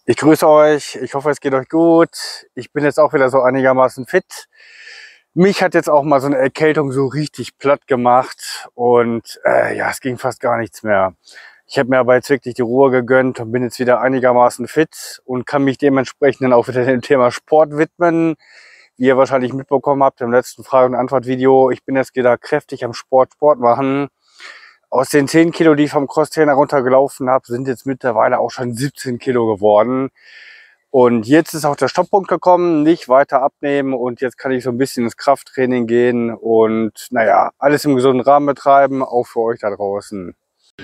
Ich grüße euch, ich hoffe, es geht euch gut. Ich bin jetzt auch wieder so einigermaßen fit. Mich hat jetzt auch mal so eine Erkältung so richtig platt gemacht und ja, es ging fast gar nichts mehr. Ich habe mir aber jetzt wirklich die Ruhe gegönnt und bin jetzt wieder einigermaßen fit und kann mich dementsprechend dann auch wieder dem Thema Sport widmen. Wie ihr wahrscheinlich mitbekommen habt im letzten Frage- und Antwort-Video, ich bin jetzt wieder kräftig am Sport machen. Aus den 10 Kilo, die ich vom Crosstrainer runtergelaufen habe, sind jetzt mittlerweile auch schon 17 Kilo geworden. Und jetzt ist auch der Stopppunkt gekommen, nicht weiter abnehmen und jetzt kann ich so ein bisschen ins Krafttraining gehen und naja, alles im gesunden Rahmen betreiben, auch für euch da draußen.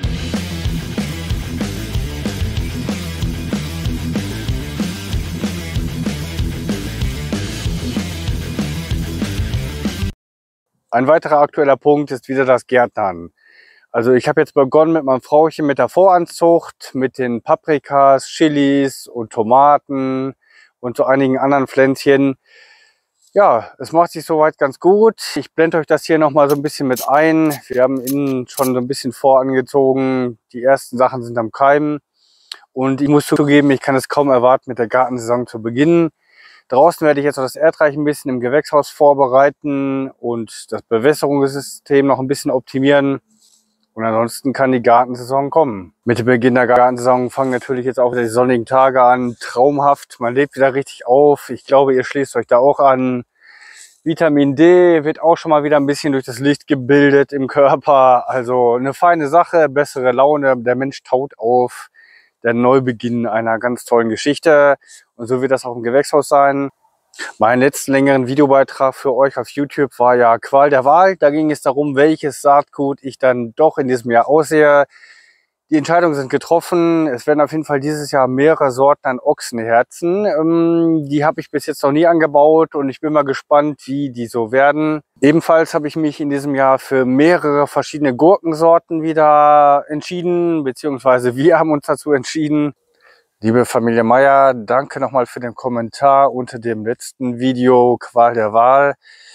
Ein weiterer aktueller Punkt ist wieder das Gärtnern. Also ich habe jetzt begonnen mit meinem Frauchen mit der Voranzucht, mit den Paprikas, Chilis und Tomaten und so einigen anderen Pflänzchen. Ja, es macht sich soweit ganz gut. Ich blende euch das hier nochmal so ein bisschen mit ein. Wir haben innen schon so ein bisschen vorangezogen. Die ersten Sachen sind am Keimen. Und ich muss zugeben, ich kann es kaum erwarten, mit der Gartensaison zu beginnen. Draußen werde ich jetzt noch das Erdreich ein bisschen im Gewächshaus vorbereiten und das Bewässerungssystem noch ein bisschen optimieren. Und ansonsten kann die Gartensaison kommen. Mit dem Beginn der Gartensaison fangen natürlich jetzt auch wieder die sonnigen Tage an. Traumhaft, man lebt wieder richtig auf. Ich glaube, ihr schließt euch da auch an. Vitamin D wird auch schon mal wieder ein bisschen durch das Licht gebildet im Körper. Also eine feine Sache, bessere Laune, der Mensch taut auf. Der Neubeginn einer ganz tollen Geschichte. Und so wird das auch im Gewächshaus sein. Mein letzten längeren Videobeitrag für euch auf YouTube war ja Qual der Wahl. Da ging es darum, welches Saatgut ich dann doch in diesem Jahr aussehe. Die Entscheidungen sind getroffen. Es werden auf jeden Fall dieses Jahr mehrere Sorten an Ochsenherzen. Die habe ich bis jetzt noch nie angebaut und ich bin mal gespannt, wie die so werden. Ebenfalls habe ich mich in diesem Jahr für mehrere verschiedene Gurkensorten wieder entschieden, beziehungsweise wir haben uns dazu entschieden. Liebe Familie Meier, danke nochmal für den Kommentar unter dem letzten Video Qual der Wahl.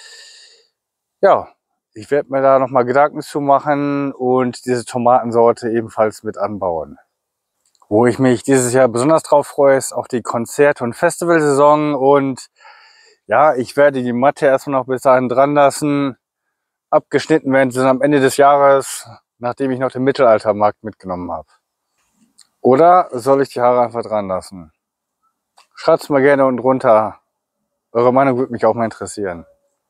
Ja, ich werde mir da nochmal Gedanken zu machen und diese Tomatensorte ebenfalls mit anbauen. Wo ich mich dieses Jahr besonders drauf freue, ist auch die Konzert- und Festivalsaison. Und ja, ich werde die Matte erstmal noch bis dahin dran lassen. Abgeschnitten werden sie dann am Ende des Jahres, nachdem ich noch den Mittelaltermarkt mitgenommen habe. Oder soll ich die Haare einfach dran lassen? Schreibt's mal gerne unten drunter. Eure Meinung würde mich auch mal interessieren.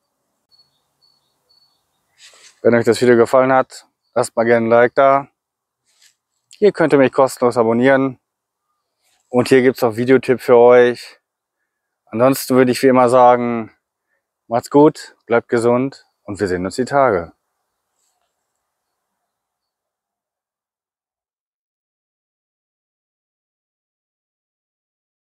Wenn euch das Video gefallen hat, lasst mal gerne ein Like da. Hier könnt ihr mich kostenlos abonnieren. Und hier gibt es auch Videotipp für euch. Ansonsten würde ich wie immer sagen, macht's gut, bleibt gesund und wir sehen uns die Tage.